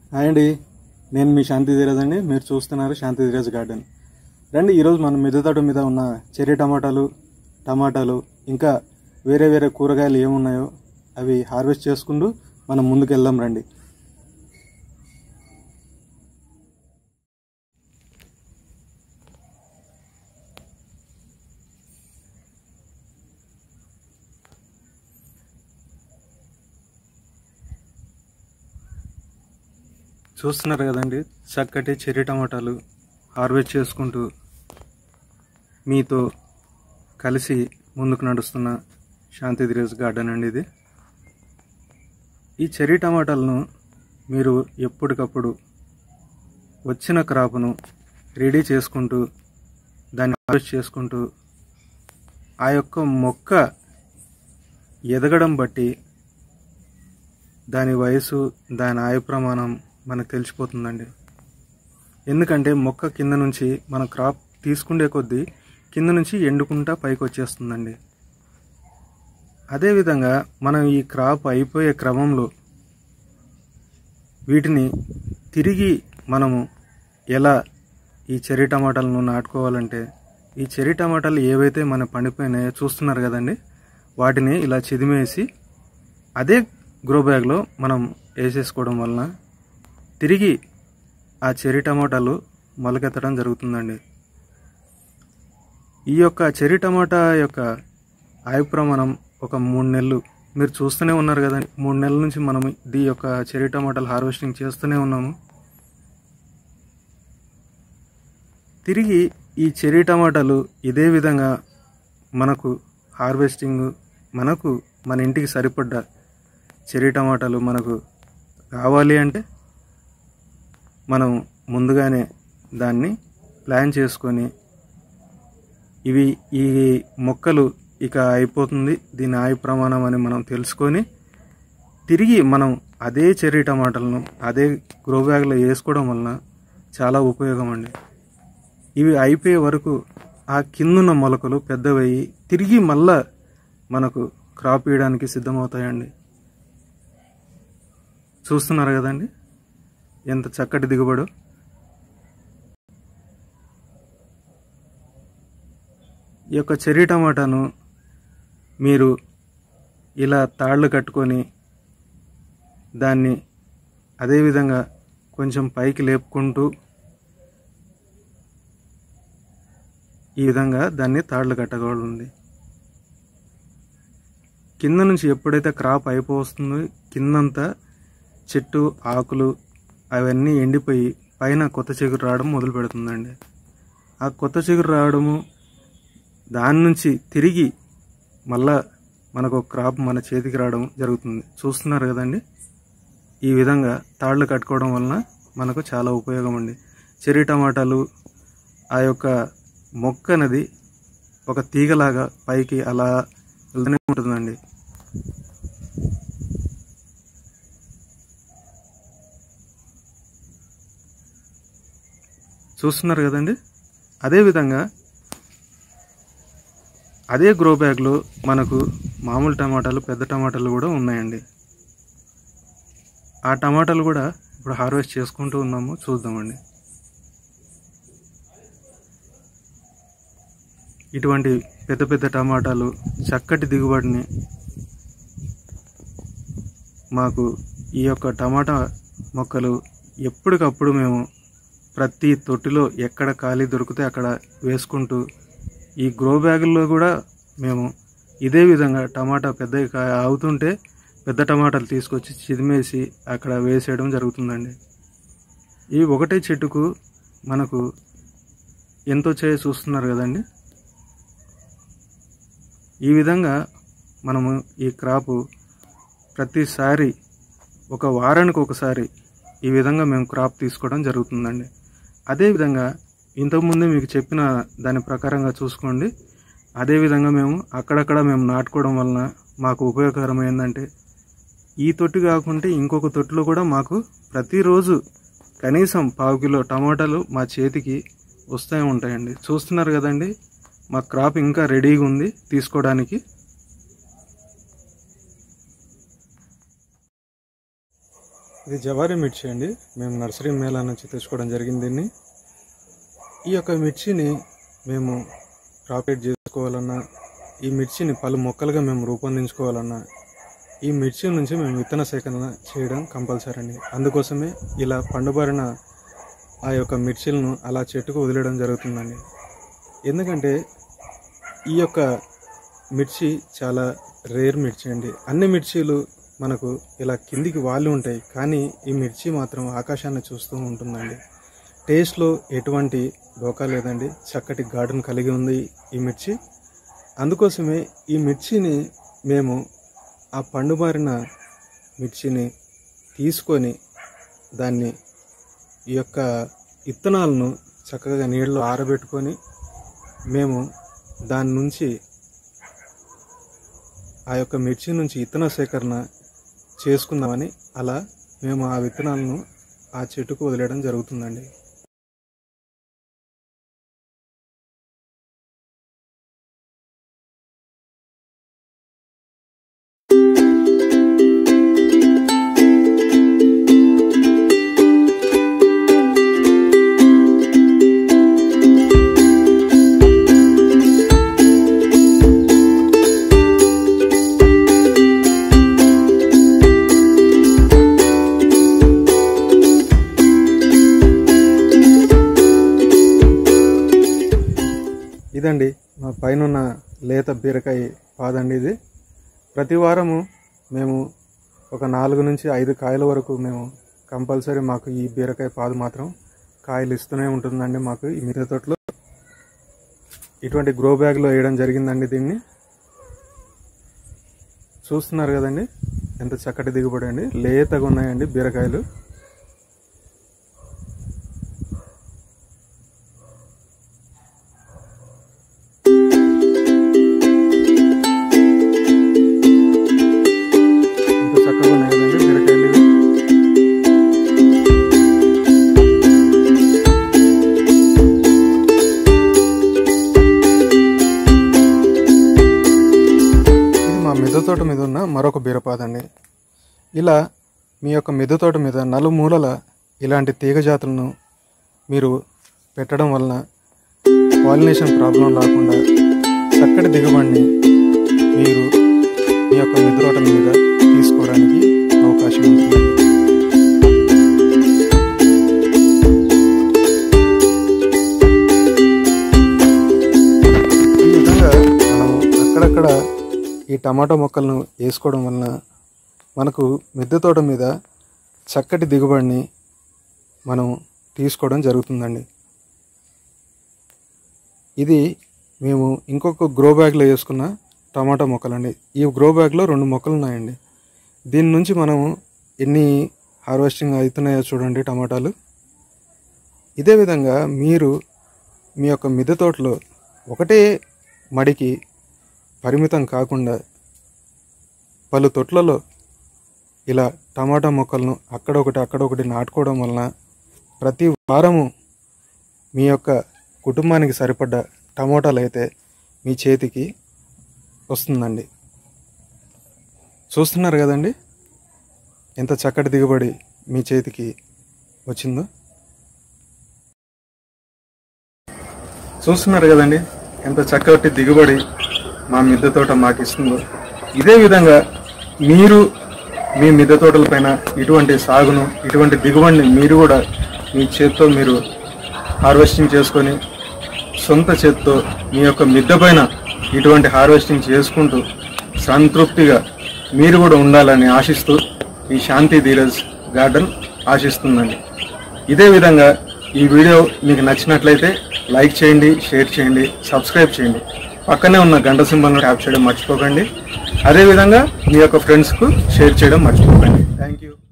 Hi అండి, నేను మీ శాంతిధీరజ్ అండి. మీరు చూస్తున్నారు శాంతిధీరజ్ గార్డెన్. రండి, ఈరోజు మనం మిద్దె తోట మీద ఉన్న చెర్రీ టమాటాలు ఇంకా వేరే వేరే కూరగాయలు ఏమున్నాయో అవి హార్వెస్ట్ చేసుకుంటూ మనం ముందుకు వెళ్దాం. రండి. చూస్తున్నారు కదండి, చక్కటి చెర్రీ టమాటాలు హార్వెస్ట్ చేసుకుంటూ మీతో కలిసి ముందుకు నడుస్తున్న శాంతిధీరజ్ గార్డెన్ అండి ఇది. ఈ చెర్రీ టమాటాలను మీరు ఎప్పటికప్పుడు వచ్చిన క్రాప్ను రెడీ చేసుకుంటూ దాన్ని హార్వెస్ట్ చేసుకుంటూ ఆ యొక్క మొక్క ఎదగడం బట్టి దాని వయసు, దాని ఆయు ప్రమాణం మనకు తెలిసిపోతుందండి. ఎందుకంటే మొక్క కింద నుంచి మన క్రాప్ తీసుకుండే కొద్దీ కింద నుంచి ఎండుకుంటా పైకి వచ్చేస్తుందండి. అదేవిధంగా మనం ఈ క్రాప్ అయిపోయే క్రమంలో వీటిని తిరిగి మనము ఎలా ఈ చెర్రీ టమాటాలను నాటుకోవాలంటే, ఈ చెర్రీ టమాటాలు ఏవైతే మన పండిపోయినాయో చూస్తున్నారు కదండి, వాటిని ఇలా చిదిమేసి అదే గ్రో బ్యాగ్లో మనం వేసేసుకోవడం వలన తిరిగి ఆ చెర్రీ టమాటాలు మొలకెత్తడం జరుగుతుందండి. ఈ యొక్క చెర్రీ టమాటా యొక్క ఆయు ప్రమాణం ఒక 3 నెలలు. మీరు చూస్తూనే ఉన్నారు కదండి, 3 నెలల నుంచి మనం ఈ యొక్క చెర్రీ టమాటాలు హార్వెస్టింగ్ చేస్తూనే ఉన్నాము. తిరిగి ఈ చెర్రీ టమాటాలు ఇదే విధంగా మనకు హార్వెస్టింగ్, మన ఇంటికి సరిపడ్డ చెర్రీ టమాటాలు మనకు కావాలి అంటే మనం ముందుగానే దాన్ని ప్లాన్ చేసుకొని, ఈ మొక్కలు ఇక అయిపోతుంది, దీని ఆయు ప్రమాణం అని మనం తెలుసుకొని తిరిగి మనం అదే చెర్రీ టమాటాలను అదే గ్రో బ్యాగ్లో వేసుకోవడం వలన చాలా ఉపయోగం అండి. ఇవి అయిపోయే వరకు ఆ కిందున్న మొలకలు పెద్దవయ్యి తిరిగి మళ్ళా మనకు క్రాప్ వేయడానికి సిద్ధమవుతాయండి. చూస్తున్నారు కదండి ఎంత చక్కటి దిగుబడు. ఈ యొక్క చెర్రీ టమాటాను మీరు ఇలా తాళ్ళు కట్టుకొని దాన్ని అదేవిధంగా కొంచెం పైకి లేపుకుంటూ ఈ విధంగా దాన్ని తాళ్ళు కట్టగలుగుతుంది. కింద నుంచి ఎప్పుడైతే క్రాప్ అయిపోతుందో కిందంతా చెట్టు ఆకులు అవన్నీ ఎండిపోయి పైన కొత్త చిగురు రావడం మొదలు పెడుతుందండి. ఆ కొత్త చిగురు రావడము, దాని నుంచి తిరిగి మళ్ళా మనకు క్రాప్ మన చేతికి రావడం జరుగుతుంది. చూస్తున్నారు కదండి, ఈ విధంగా తాళ్ళు కట్టుకోవడం వలన మనకు చాలా ఉపయోగం అండి. చెర్రీ టమాటాలు ఆ యొక్క మొక్క అనేది ఒక తీగలాగా పైకి అలా వెళ్తూనే ఉంటుందండి. చూస్తున్నారు కదండి, అదేవిధంగా అదే గ్రో బ్యాగ్లో మనకు మామూలు టమాటాలు, పెద్ద టమాటాలు కూడా ఉన్నాయండి. ఆ టమాటాలు కూడా ఇప్పుడు హార్వెస్ట్ చేసుకుంటూ ఉన్నాము, చూద్దామండి. ఇటువంటి పెద్ద పెద్ద టమాటాలు చక్కటి దిగుబడిని మాకు ఈ యొక్క టమాటా మొక్కలు ఎప్పటికప్పుడు మేము ప్రతి తొట్టిలో ఎక్కడ ఖాళీ దొరికితే అక్కడ వేసుకుంటూ, ఈ గ్రో బ్యాగుల్లో కూడా మేము ఇదే విధంగా టమాటా పెద్దగా అవుతుంటే పెద్ద టమాటాలు తీసుకొచ్చి చిదిమేసి అక్కడ వేసేయడం జరుగుతుందండి. ఈ ఒకటే చెట్టుకు మనకు ఎంతో చేయ చూస్తున్నారు కదండి. ఈ విధంగా మనము ఈ క్రాపు ప్రతిసారి ఒక వారానికి ఒకసారి ఈ విధంగా మేము క్రాప్ తీసుకోవడం జరుగుతుందండి. అదేవిధంగా ఇంతకుముందే మీకు చెప్పిన దాని ప్రకారంగా చూసుకోండి. అదేవిధంగా మేము అక్కడక్కడ మేము నాటుకోవడం వలన మాకు ఉపయోగకరం ఏంటంటే, ఈ తొట్టి కాకుంటే ఇంకొక తొట్టిలో కూడా మాకు ప్రతిరోజు కనీసం 1/2 కిలో టమాటాలు మా చేతికి వస్తూ ఉంటాయండి. చూస్తున్నారు కదండి, మా క్రాప్ ఇంకా రెడీగా ఉంది తీసుకోవడానికి. ఇది జవారీ మిర్చి అండి. మేము నర్సరీ మేళా నుంచి తెచ్చుకోవడం జరిగింది దీన్ని. ఈ యొక్క మిర్చిని మేము ప్రాపరేట్ చేసుకోవాలన్నా, ఈ మిర్చిని పలు మొక్కలుగా మేము రూపొందించుకోవాలన్నా, ఈ మిర్చి నుంచి మేము విత్తన సేకరణ చేయడం కంపల్సరీ అండి. అందుకోసమే ఇలా పండుబారిన ఆ యొక్క మిర్చిలను అలా చెట్టుకు వదిలేయడం జరుగుతుందండి. ఎందుకంటే ఈ యొక్క మిర్చి చాలా రేర్ మిర్చి అండి. అన్ని మిర్చీలు మనకు ఇలా కిందికి వాలి ఉంటాయి, కానీ ఈ మిర్చి మాత్రం ఆకాశాన్ని చూస్తూ ఉంటుందండి. టేస్ట్లో ఎటువంటి డోకా లేదండి. చక్కటి ఘాటును కలిగి ఉంది ఈ మిర్చి. అందుకోసమే ఈ మిర్చిని మేము ఆ పండుబారిన మిర్చిని తీసుకొని దాన్ని ఈ యొక్క విత్తనాలను చక్కగా నీళ్ళలో ఆరబెట్టుకొని మేము దాని నుంచి ఆ యొక్క మిర్చి నుంచి విత్తన సేకరణ చేసుకుందామని అలా మేము ఆ విత్తనాలను ఆ చెట్టుకు వదిలేయడం జరుగుతుందండి. ఇదండి మా పైన లేత బీరకాయ పాదండి. ఇది ప్రతి వారము మేము ఒక 4 నుంచి 5 కాయల వరకు మేము కంపల్సరీ మాకు ఈ బీరకాయ పాదు మాత్రం కాయలు ఇస్తూనే ఉంటుందండి. మాకు ఈ మిరప తోటలో ఇటువంటి గ్రో బ్యాగ్లో వేయడం జరిగిందండి. దీన్ని చూస్తున్నారు కదండి, ఎంత చక్కటి దిగుబడి అండి. లేతగా ఉన్నాయండి బీరకాయలు. మిద్దె తోట మీద ఉన్న మరొక బీరపాదండి. ఇలా మీ యొక్క మిద్దె తోట మీద నలుమూలల ఇలాంటి తీగ జాతులను మీరు పెట్టడం వలన పాలినేషన్ ప్రాబ్లం రాకుండా చక్కటి దిగుబడిని మీరు మీ యొక్క మిద్దె తోట మీద తీసుకోవడానికి అవకాశం ఉంటుంది. ఈ విధంగా మనం అక్కడక్కడ ఈ టమాటో మొక్కలను వేసుకోవడం వలన మనకు మిద్దె తోట మీద చక్కటి దిగుబడిని మనం తీసుకోవడం జరుగుతుందండి. ఇది మేము ఇంకొక గ్రో బ్యాగ్లో వేసుకున్న టమాటో మొక్కలండి. ఈ గ్రో బ్యాగ్లో 2 మొక్కలు ఉన్నాయండి. దీని నుంచి మనం ఎన్ని హార్వెస్టింగ్ అవుతున్నాయో చూడండి టమాటాలు. ఇదే విధంగా మీరు మీ యొక్క మిద్దె తోటలో ఒకటే మడికి పరిమితం కాకుండా పలు తొట్లలో ఇలా టమాటా మొక్కలను అక్కడొకటి నాటుకోవడం వలన ప్రతి వారము మీ యొక్క కుటుంబానికి సరిపడ్డ టమోటాలు అయితే మీ చేతికి వస్తుందండి. చూస్తున్నారు కదండి ఎంత చక్కటి దిగుబడి మీ చేతికి వచ్చిందో. చూస్తున్నారు కదండి ఎంత చక్కటి దిగుబడి మా మిద్దె తోట మాకు ఇస్తుందో. ఇదే విధంగా మీరు మీ మిద్దె తోటలపైన ఇటువంటి సాగును, ఇటువంటి దిగుబడిని మీరు కూడా మీ చేత్తో మీరు హార్వెస్టింగ్ చేసుకొని సొంత చేత్తో మీ యొక్క మిద్దె పైన ఇటువంటి హార్వెస్టింగ్ చేసుకుంటూ సంతృప్తిగా మీరు కూడా ఉండాలని ఆశిస్తూ ఈ శాంతి ధీరజ్ గార్డెన్ ఆశిస్తుందండి. ఇదే విధంగా ఈ వీడియో మీకు నచ్చినట్లయితే లైక్ చేయండి, షేర్ చేయండి, సబ్స్క్రైబ్ చేయండి. పక్కనే ఉన్న గంట సింబల్ను ట్యాప్ చేయడం మర్చిపోకండి. అదేవిధంగా మీ యొక్క ఫ్రెండ్స్కు షేర్ చేయడం మర్చిపోకండి. Thank you.